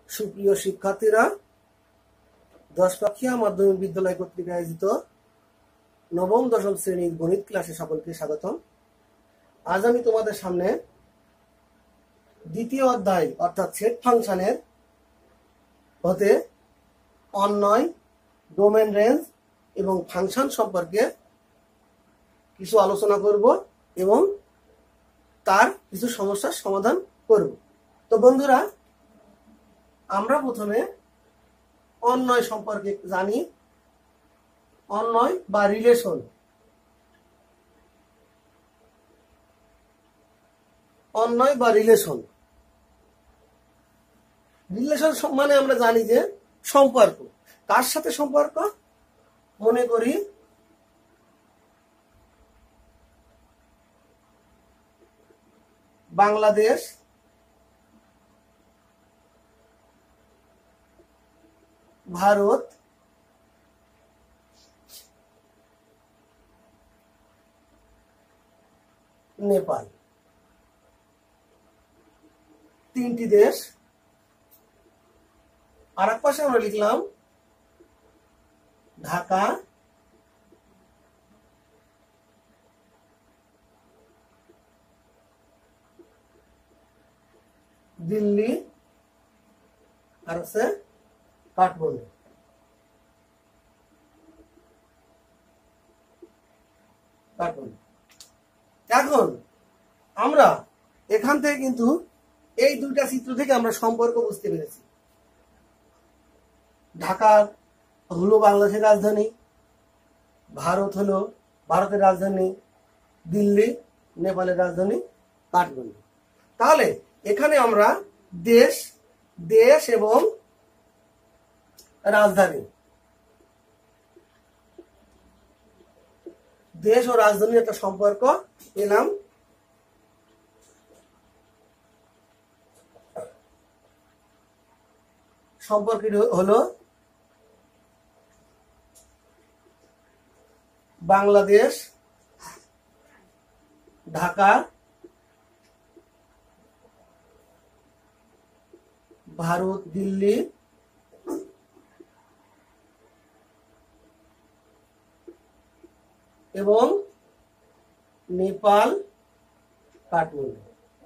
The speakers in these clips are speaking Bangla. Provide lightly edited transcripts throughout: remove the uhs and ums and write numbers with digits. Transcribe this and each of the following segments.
সুপ্রিয় শিক্ষার্থীরা, দশপাখিয়া মাধ্যমিক বিদ্যালয় কর্তৃক আয়োজিত নবম দশম শ্রেণীর গণিত ক্লাসে সকলকে স্বাগতম। আজ আমি তোমাদের সামনে দ্বিতীয় অধ্যায় অর্থাৎ সেট ফাংশনের হতে অন্বয়, ডোমেন রেঞ্জ এবং ফাংশন সম্পর্কে কিছু আলোচনা করব এবং তার কিছু সমস্যার সমাধান করব। তো বন্ধুরা, আমরা প্রথমে অন্বয় সম্পর্কে জানি। অন্বয় বা রিলেশন। অন্বয় বা রিলেশন রিলেশন মানে আমরা জানি যে সম্পর্ক। কার সাথে সম্পর্ক? মনে করি বাংলাদেশ, ভারত, নেপাল, তিনটি দেশ। আর এক পাশে আমরা লিখলাম ঢাকা, দিল্লি, আর আছে কাঠমান্ডু। এখন আমরা এখান থেকে কিন্তু এই দুইটা চিত্র থেকে আমরা সম্পর্ক বুঝতে পেরেছি। ঢাকা হলো বাংলাদেশের রাজধানী, ভারত হলো ভারতের রাজধানী, দিল্লি নেপালের রাজধানী, কাঠমান্ডু। তাহলে এখানে আমরা দেশ দেশ এবং রাজধানী, দেশ ও রাজধানীর একটা সম্পর্ক পেলাম। সম্পর্কটি হলো বাংলাদেশ, ঢাকা, ভারত, দিল্লি, এবং নেপাল, কাঠমান্ডু।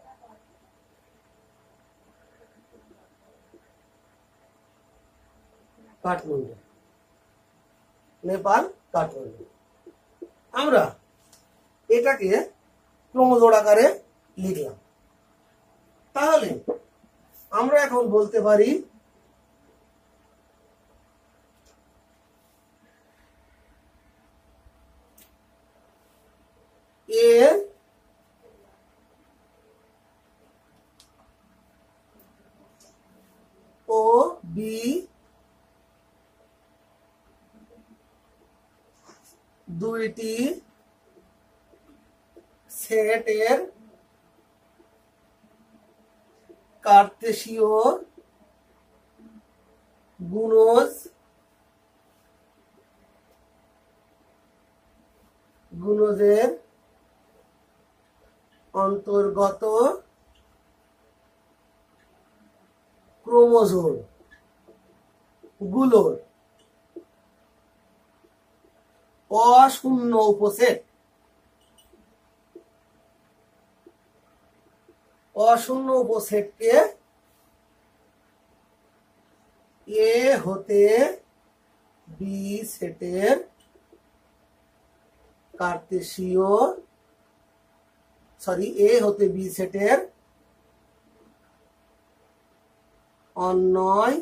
নেপাল, কাঠমান্ডু। আমরা এটাকে ক্রমজোড় আকারে লিখলাম। তাহলে আমরা এখন বলতে পারি এ ও বি দুইটি সেটের কার্তেশীয় গুণজের অন্তর্গত ক্রোমোজোম গুলোর অশূন্য উপসেট কে এ হতে বি সেটের অন্বয়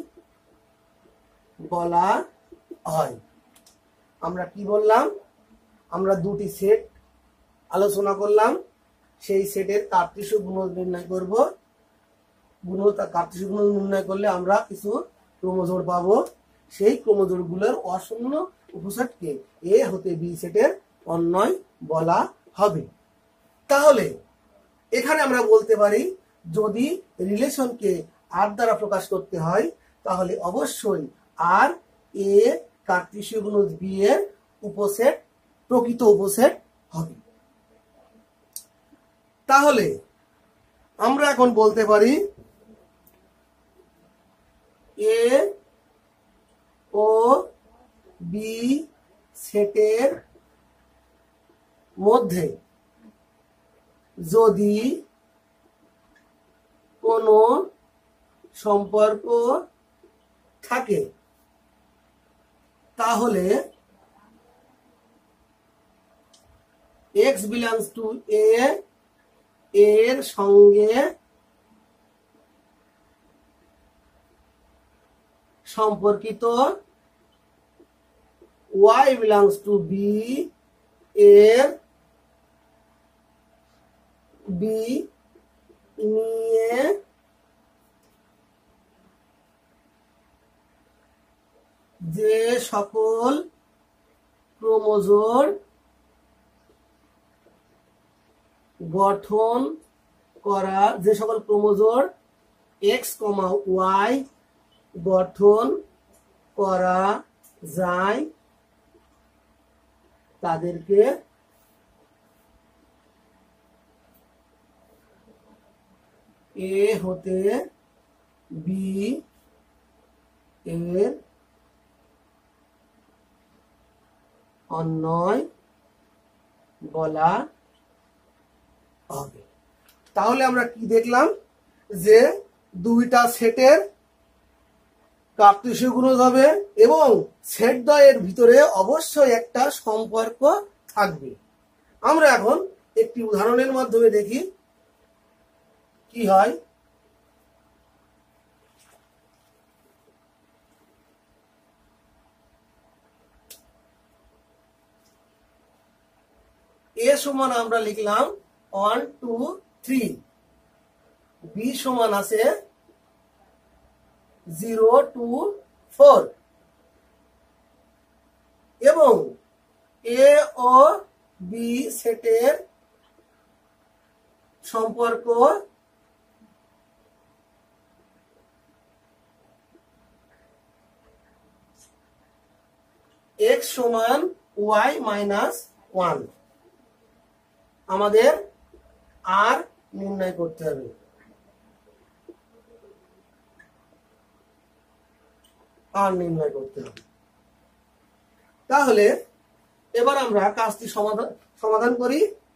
বলা হয়। আমরা কি বললাম? আমরা দুটি সেট আলোচনা করলাম। সেই সেটের কার্তেশীয় গুণজ নির্ণয় করব। কার্তেশীয় গুণজ নির্ণয় করলে আমরা কিছু ক্রোমোজোড় পাবো। সেই ক্রোমোজোড় গুলোর অশূন্য উপসেটকে এ হতে বি সেটের অন্বয় বলা হবে। তাহলে এখানে আমরা বলতে পারি, যদি রিলেশনকে আর দ্বারা প্রকাশ করতে হয় তাহলে অবশ্যই আর এ কার্তেশীয় গুণজ বি এর উপসেট, প্রকৃত উপসেট হবে। তাহলে আমরা এখন বলতে পারি সেটের মধ্যে যদি কোনো সম্পর্ক থাকে তাহলে x belongs to a এর সঙ্গে সম্পর্কিত y belongs to b এর b নিয়ে যে সকল ক্রোমোজোর গঠন করা যে সকল ক্রোমোজোর x, y গঠন করা যায় তাদেরকে A হতে B এর অন্যয় বলা হবে। তাহলে আমরা কি দেখলাম যে দুইটা সেটের কার্তেশীয় গুণজ হবে এবং সেট দ্বয়ের ভিতরে অবশ্যই একটা সম্পর্ক থাকবে। আমরা এখন একটি উদাহরণের মাধ্যমে দেখি কি হয়। এ সমান আমরা লিখলাম 1 2 3, বি সমান আছে 0 2 4 এবং এ ও বি সেটের সম্পর্ক x সমান y মাইনাস 1 আমাদের আর নির্ণয় করতে হবে। আর নির্ণয় করতে হবে। তাহলে এবার আমরা কাজটি সমাধান করি।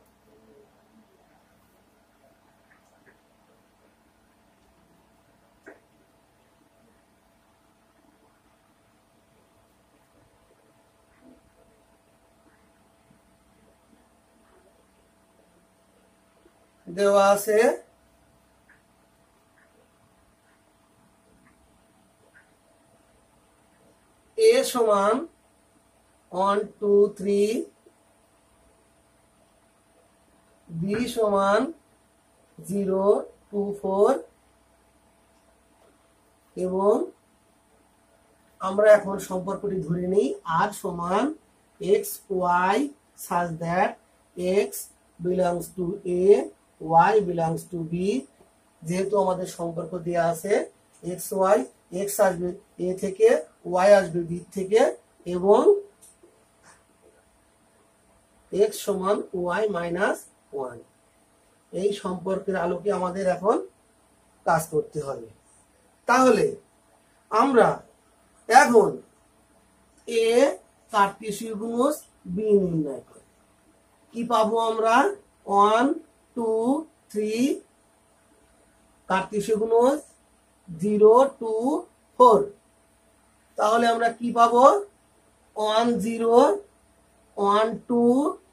দেওয়া আছে a সমান 1 2 3, b সমান 0 2 4 এবং আমরা এখন সম্পর্কটি ধরে নিই r সমান x y such that x belongs to a y belongs to b যেহেতু আমাদের সম্পর্ক দেয়া আছে x y x আসবে a থেকে y আসবে b থেকে এবং x সমান y মাইনাস 1 এই সম্পর্কের আলোকে আমাদের এখন কাজ করতে হবে। তাহলে আমরা এখন a কার্তেশীয় গুণজ b নির্ণয় করি। কি পাবো আমরা 1 2 3 কার্তেশীয় গুণজ 0 2 4 তাহলে আমরা কি পাবো 1 0 1 2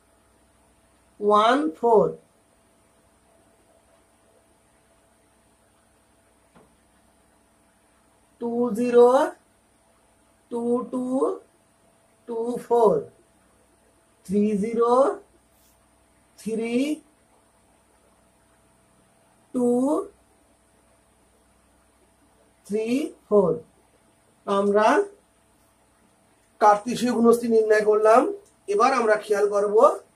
1 4 2 0 2 2 2 4 3 0 3 2 3 4 আমরা কার্তেশীয় গুণজটি নির্ণয় করলাম। এবার আমরা খেয়াল করব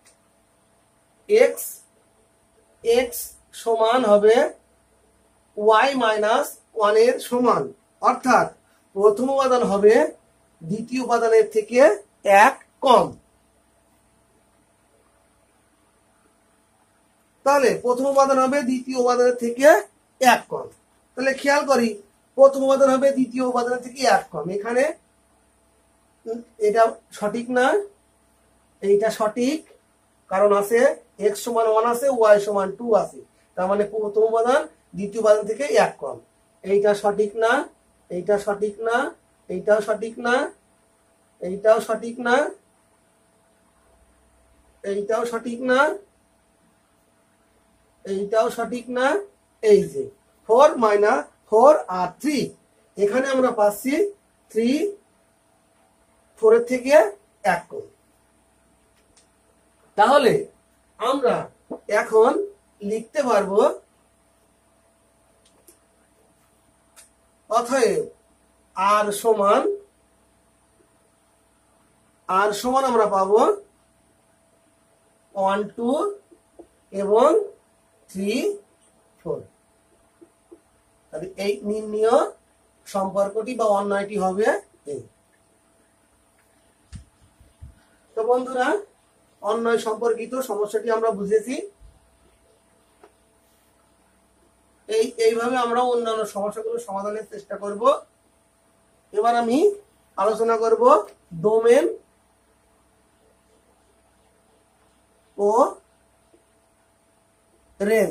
x x সমান হবে y মাইনাস 1 এর সমান, অর্থাৎ প্রথম উপাদান হবে দ্বিতীয় উপাদানের থেকে 1 কম। তাহলে প্রথম উপাদান হবে দ্বিতীয় উপাদানের থেকে 1 কম। তাহলে খেয়াল করি প্রথম উপাদান হবে দ্বিতীয় উপাদানের থেকে 1 কম, এখানে এটা সঠিক না, এইটা সঠিক, কারণ আছে x সমান 1 আছে, y সমান 2 আছে, তার মানে প্রথম উপাদান দ্বিতীয় উপাদান থেকে 1 কম। এইটা সঠিক না, এইটা সঠিক না, এইটাও সঠিক না, এইটাও সঠিক না, এইটাও সঠিক না, এইটাও সঠিক না। এই যে 4 মাইনাস 4 আর 3, এখানে আমরা পাচ্ছি 3 4 এর থেকে 1 কম। তাহলে আমরা এখন লিখতে পারবো, অতএব আর সমান আমরা পাবো 1 2 এবং 3 4। তাহলে এই নির্ণয় সম্পর্কটি বা অন্যয়টি হবে এই। তো বন্ধুরা, অন্যয় সম্পর্কিত সমস্যাটি আমরা বুঝেছি। এইভাবে আমরা অন্যান্য সমস্যাগুলো সমাধানের চেষ্টা করব। এবার আমি আলোচনা করব ডোমেন ও রেঞ্জ।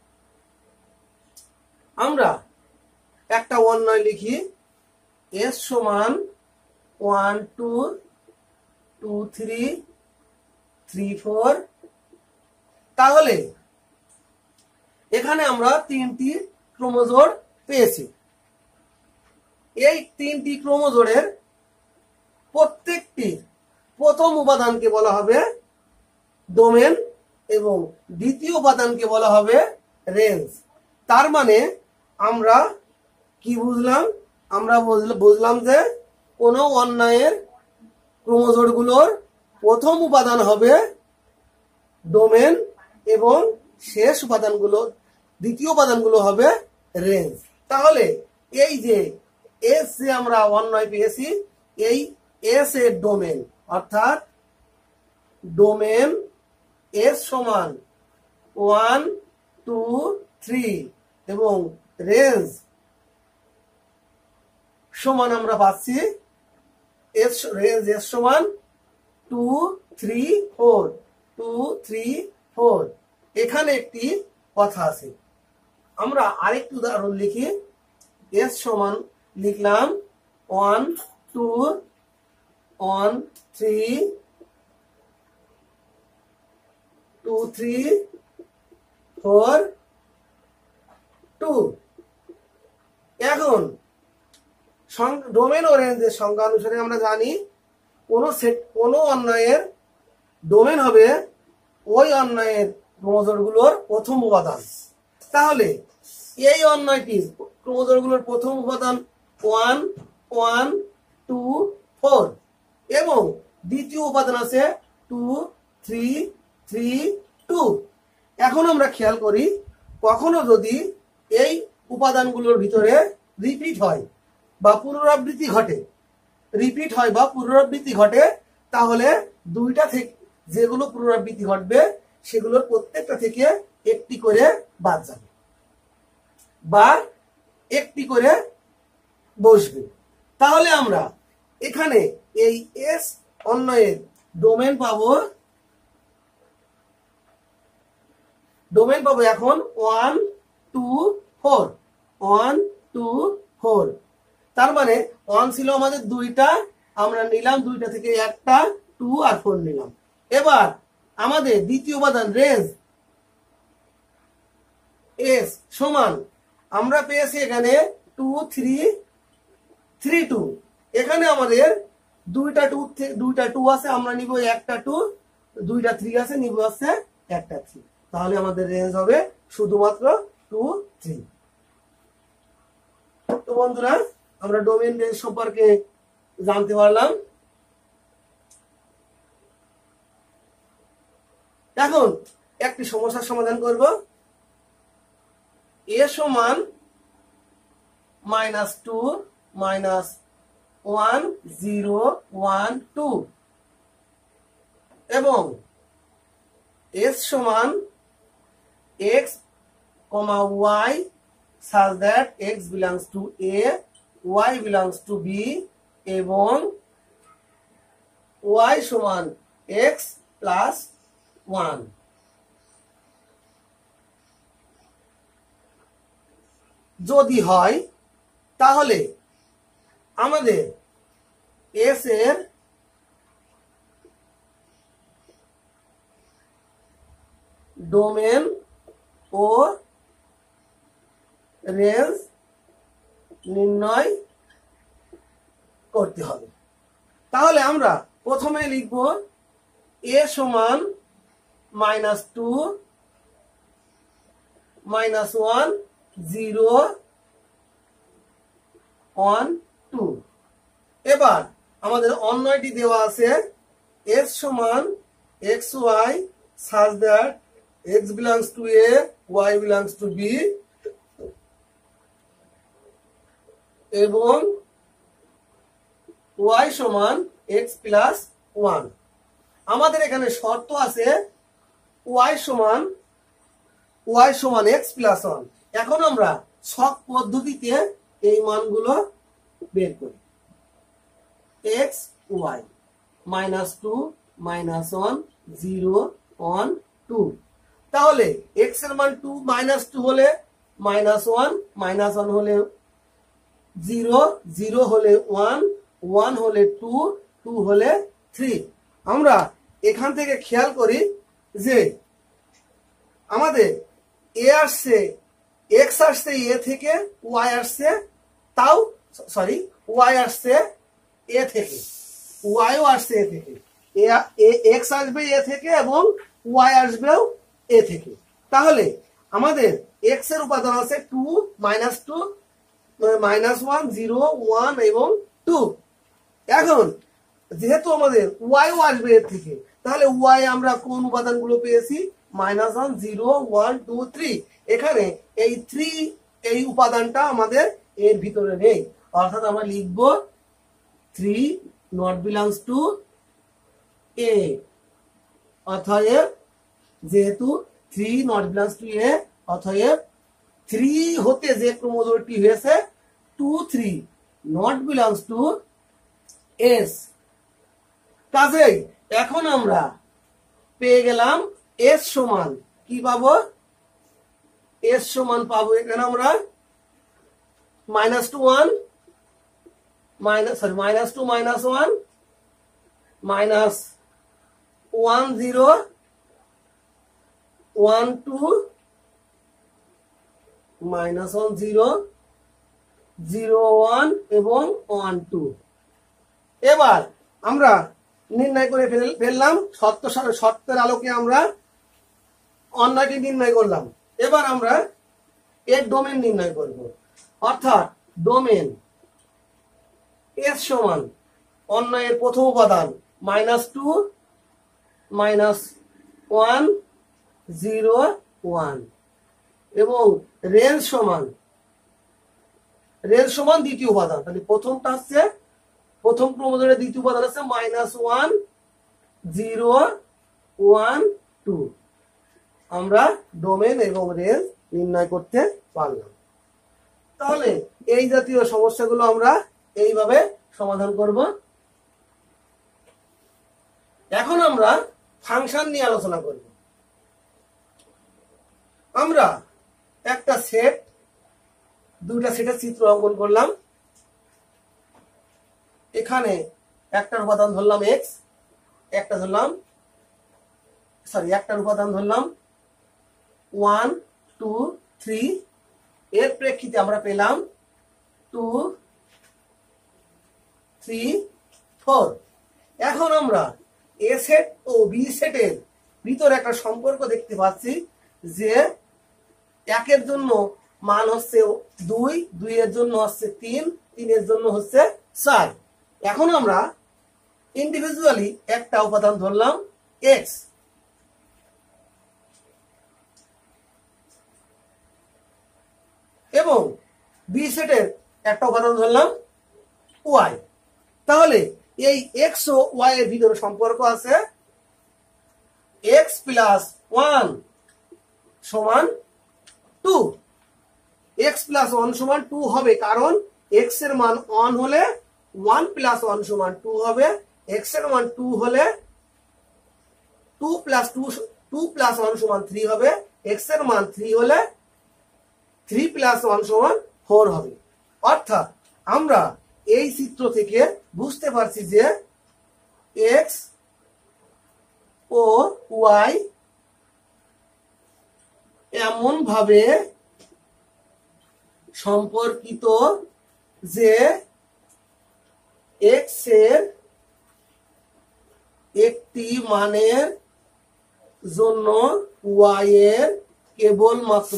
আমরা একটা অন্যয় লিখি, s সমান 1 2 2 3 3 4। তাহলে এখানে আমরা 3টি ক্রোমোজোর পেয়েছি। এই 3টি ক্রোমোজোরের প্রত্যেকটি প্রথম উপাদানকে বলা হবে ডোমেন এবং দ্বিতীয় উপাদানকে বলা হবে রেঞ্জ। তার মানে আমরা কি বুঝলাম? আমরা বুঝলাম যে কোনো অন্যয়ের ক্রোমোজোরগুলোর প্রথম উপাদান হবে ডোমেন এবং শেষ উপাদানগুলো, দ্বিতীয় উপাদানগুলো হবে রেঞ্জ। তাহলে এই যে এস যে আমরা অন্যয় পেয়েছি, এই এস এর ডোমেন অর্থাৎ ডোমেন এস সমান 1 2 3 এবং রেঞ্জ সমান আমরা পাচ্ছি রেঞ্জ এস সমান 2 3 4 2 3 4। এখানে একটি কথা আছে, আমরা আরেকটি উদাহরণ লিখি। এস সমান লিখলাম 1 2 1 3 2 3 4 2। এখন ডোমেন ও রেঞ্জের সংজ্ঞা অনুসারে আমরা জানি কোনো অন্যয়ের ডোমেন হবে ওই অন্যয়ের ক্রোমোজোরগুলোর প্রথম উপাদান। তাহলে এই অন্যয়টির ক্রোমোজোরগুলোর প্রথম উপাদান 1 1 2 4 এবং দ্বিতীয় উপাদান আছে 2 3 3 2। এখন আমরা খেয়াল করি, কখনো যদি এই উপাদানগুলোর ভিতরে রিপিট হয় বা পুনরাবৃত্তি ঘটে, তাহলে দুইটা থেকে যেগুলো পুনরাবৃত্তি ঘটবে সেগুলোর প্রত্যেকটা থেকে একটি করে বাদ যাবে বা একটি করে বসবে। তাহলে আমরা এখানে এই এস অন্যয়ের ডোমেন পাবো এখন 1 2 4 1 2 4। তার মানে 1 ছিল আমাদের দুইটা, আমরা নিলাম দুইটা থেকে একটা, 2 আর 4 নিলাম। এবার আমাদের দ্বিতীয় উপাদান রেঞ্জ এস সমান আমরা পেয়েছি এখানে 2 3 3 2। এখানে আমাদের দুইটা 2 আছে, আমরা নিব একটা 2, দুইটা 3 আছে, নিব আছে একটা 3। তাহলে আমাদের রেঞ্জ হবে শুধুমাত্র 2 3। তো বন্ধুরা, আমরা ডোমেন রেঞ্জ সম্পর্কে জানতে পারলাম। এখন একটি সমস্যার সমাধান করব। এ সমান -2 -1 0 1 2 এবং এস সমান x, y such that x belongs to A, y belongs to B এবং y সমান এক্স প্লাস 1 যদি হয় তাহলে আমাদের এস এর ডোমেন ও রেঞ্জ নির্ণয় করতে হবে। তাহলে আমরা প্রথমে লিখব এ সমান -2 -1 0 1 2। এবার আমাদের অন্যটি দেওয়া আছে x সমান xy such that x belongs to a, y belongs to b এবং y সমান x প্লাস 1। আমাদের এখানে শর্ত আছে y সমান x প্লাস 1। এখন আমরা ছক পদ্ধতিতে এই মানগুলো বের করি। x y -2 -1 0 1 2। তাহলে x এর মান 2 -2 হলে -1 -1 হলে 0 0 হলে 1 1 হলে 2 2 হলে 3। আমরা এখান থেকে খেয়াল করি যে আমাদের a আসছে x আসছে a থেকে, y আসছে তাও সরি y আসছে a থেকে, y ও আসছে a থেকে, x আসবে a থেকে এবং y আসবেও a থেকে। তাহলে আমাদের x এর উপাদান আছে 2 -2 -1 0 1 এবং 2। এখন যেহেতু আমাদের y ও আসবে এর থেকে, তাহলে y আমরা কোন উপাদানগুলো পেয়েছি? -1 0 1 2 3। এখানে এই 3 এই উপাদানটা আমাদের এর ভিতরে নেই, অর্থাৎ আমরা লিখব 3 not belongs to a। অতএব যেহেতু 3 not belongs to a, অতএব 3 হতে যে ক্রোমোজোমটি হয়েছে 2 3 not belongs to s। কাজেই এখন আমরা পেয়ে গেলাম s সমান কি পাবো? s সমান পাবো এখানে আমরা -2 1 -2 -1 -1 0 1 2 -1 0 0 1 এবং 1 2। এবার আমরা নির্ণয় করে ফেললাম, শর্তের আলোকে আমরা অন্যটি নির্ণয় করলাম। এবার আমরা এর ডোমেন নির্ণয় করব, অর্থাৎ ডোমেন s সমান অন্যয়ের প্রথম উপাদান -2 -1 0 1 এবং রেঞ্জ সমান দ্বিতীয় উপাদান। তাহলে প্রথমটা হচ্ছে প্রথম ক্রোমোজোমের দ্বিতীয় উপাদান আছে -1 0 1 2। আমরা ডোমেন এবং রেঞ্জ নির্ণয় করতে পারলাম। তাহলে এই জাতীয় সমস্যাগুলো আমরা এইভাবে সমাধান করব। এখন আমরা ফাংশন নিয়ে আলোচনা করব। আমরা একটা সেট, দুইটা সেটের চিত্র অঙ্কন করলাম। এখানে একটার উপাদান ধরলাম x, একটার উপাদান ধরলাম 1 2 3। এর প্রেক্ষিতে আমরা পেলাম 2 3 4। এখন আমরা a সেট ও b সেটের ভিতরে একটা সম্পর্ক দেখতে পাচ্ছি যে 1 এর জন্য মান হচ্ছে 2 2 এর জন্য হচ্ছে 3 3 এর জন্য হচ্ছে 4। এখন আমরা ইন্ডিভিজুয়ালি একটা উপাদান ধরলাম x এবং b সেটের একটা উপাদান ধরলাম y। তাহলে এই x ও y এর ভিতরে সম্পর্ক আছে x প্লাস 1 সমান 2। x প্লাস 1 সমান 2 হবে, কারণ x এর মান 1 হলে 1 প্লাস 1 সমান 2 হবে, x এর মান 2 হলে 2+1 সমান 3 হবে, এক্স এর মান 3 হলে 3+1 সমান 4 হবে। অর্থাৎ আমরা এই চিত্র থেকে বুঝতে পারছি যে এক্স ও ওয়াই এমন ভাবে সম্পর্কিত যে এক্স এর একটি মানের জন্য ওয়াই এর কেবলমাত্র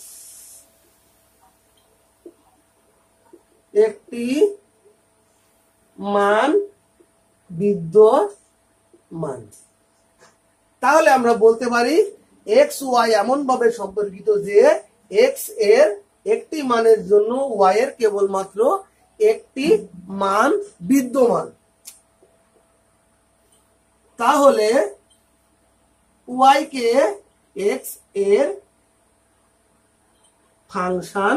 একটি মান বিদ্যমান। তাহলে আমরা বলতে পারি এক্স ওয়াই এমন ভাবে সম্পর্কিত যে এক্স এর একটি মানের জন্য ওয়াই এর কেবলমাত্র একটি মান বিদ্যমান। তাহলে ওয়াই কে এক্স এর ফাংশন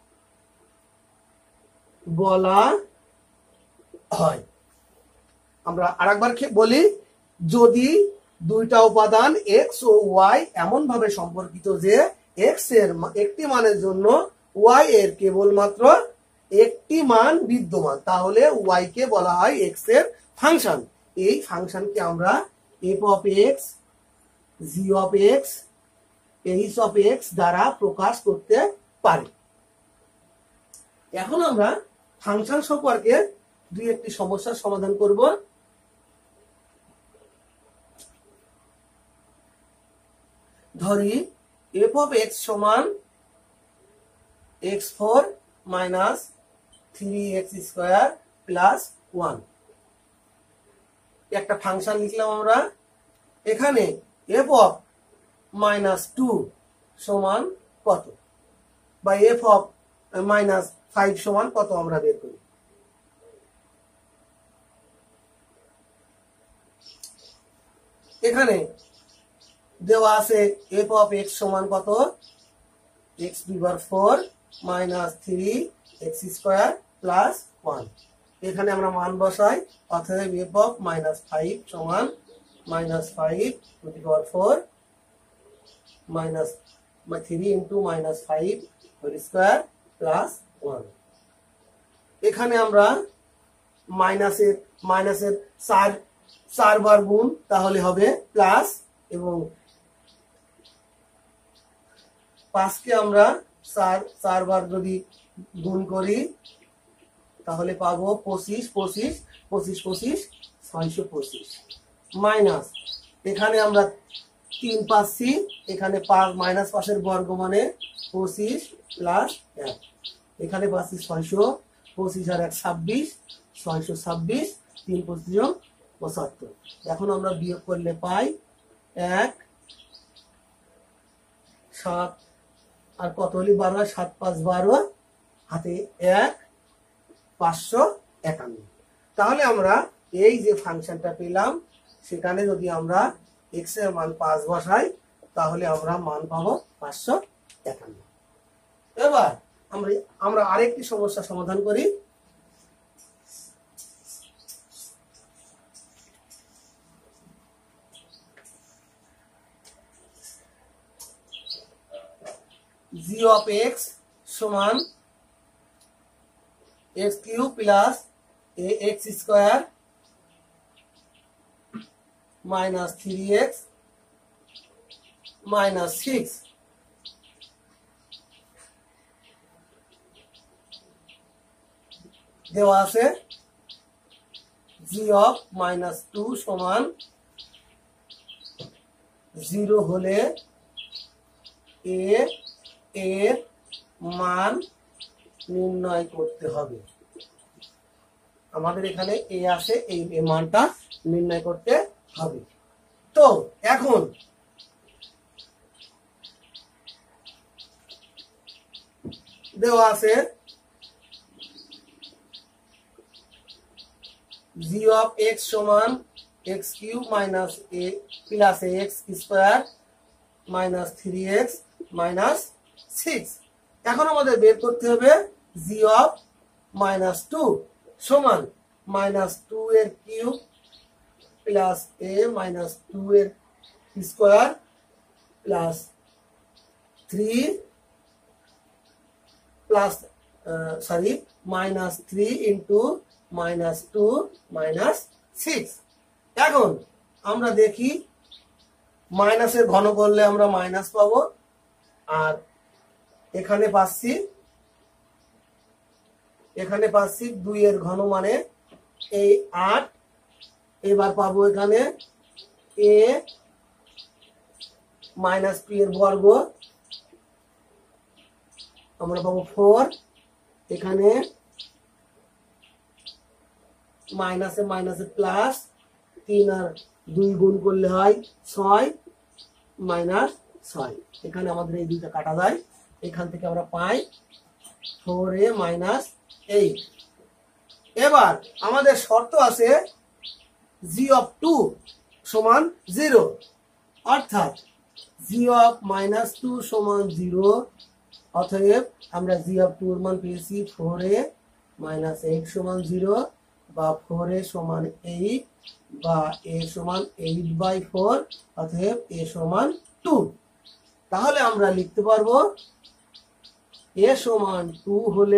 বলা হয়। আমরা আরেকবার বলি, যদি দুইটা উপাদান এক্স ও ওয়াই এমন ভাবে সম্পর্কিত যে এক্স এর একটি মানের জন্য ওয়াই এর কেবলমাত্র একটি মান বিদ্যমান, তাহলে ওয়াই কে বলা হয় এক্স এর ফাংশন। এই ফাংশনকে আমরা f of x, g of x, h of x দ্বারা প্রকাশ করতে পারি। এখন আমরা ফাংশন সম্পর্কে দুই একটি সমস্যার সমাধান করব। ধরি এফ অফ এক্স সমান x4 মাইনাস 3x² প্লাস 1 একটা ফাংশন লিখলাম আমরা। এখানে এফ অফ -2 সমান কত, বা এফ অফ -5 সমান কত আমরা বের করি। এখানে দেওয়া আছে এফ অফ এক্স সমান কত, x⁴ মাইনাস 3x² প্লাস 1। এখানে আমরা মান বসাই, অতএব এফ অফ -5 সমান -5^4 minus 3 into -5 whole square plus 1। এখানে আমরা মাইনাসের 4 বার গুণ, তাহলে হবে প্লাস, এবং 5 কে আমরা 4 বার যদি গুণ করি তাহলে পাবো 25 625 মাইনাস, এখানে আমরা 3 পাচ্ছি, এখানে -5 বর্গ মানে 25 প্লাস 1, এখানে পাচ্ছি 600, 25 আর 1 26, 626, 3 25 75। এখন আমরা বিয়োগ করলে পাই 1 7 আর কত হলি 12, 7 5 12, হাতে 1 551। তাহলে আমরা এই যে ফাংশনটা পেলাম সেখানে যদি আমরা x এর মান 5 বসাই তাহলে আমরা মান পাবো 551। এবার আমরা আরেকটি সমস্যা সমাধান করি। g of x সমান x³ plus ax² minus 3x minus 6। দেওয়া আছে g of -2 সমান 0 হলে a এর মান নির্ণয় করতে হবে। আমাদের এখানে এ আছে, এই মানটা নির্ণয় করতে হবে। তো এখন দেওয়া আছে g of x সমান x³ minus a plus ax² minus 3x minus 6। এখন আমাদের বের করতে হবে g of -2 সমান -2 এর কিউব প্লাস a -2 এর স্কোয়ার প্লাস 3 প্লাস -3 ইন্টু -2 -6। এখন আমরা দেখি মাইনাসের ঘন করলে আমরা মাইনাস পাবো, আর এখানে পাচ্ছি 2 এর ঘন মানে এই 8। এবার পাবো এখানে a মাইনাস p এর বর্গ, আমরা পাবো 4। এখানে মাইনাসে মাইনাসে প্লাস, 3 আর 2 গুণ করলে হয় 6 -6। এখানে আমাদের এই দুইটা কাটা যায়, এখান থেকে আমরা পাই 4a -8। এবার আমাদের শর্ত আছে g(2) সমান 0, অর্থাৎ g(-2) সমান 0। অতএব আমরা g(2) এর মান পেয়েছি 4a -8 সমান 0, বা 4a সমান 8, বা a সমান 8/4, অতএব a সমান 2। তাহলে আমরা লিখতে পারবো a সমান 2 হলে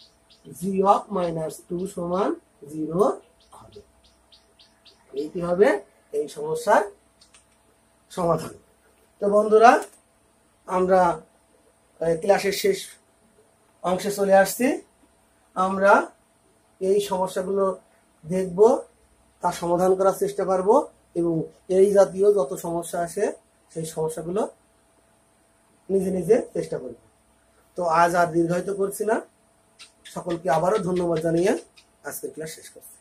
g(-2) সমান 0 হবে। এইটি হবে এই সমস্যার সমাধান। তো বন্ধুরা, আমরা ক্লাসের শেষ অংশে চলে আসছি। আমরা এই সমস্যাগুলো দেখব, তা সমাধান করার চেষ্টা করব, এবং এই জাতীয় যত সমস্যা আসে সেই সমস্যাগুলো নিজে নিজে চেষ্টা করব। তো আজ আর দীর্ঘায়িত করছি না, সকলকে আবারও ধন্যবাদ জানিয়ে আজকের ক্লাস শেষ করছি।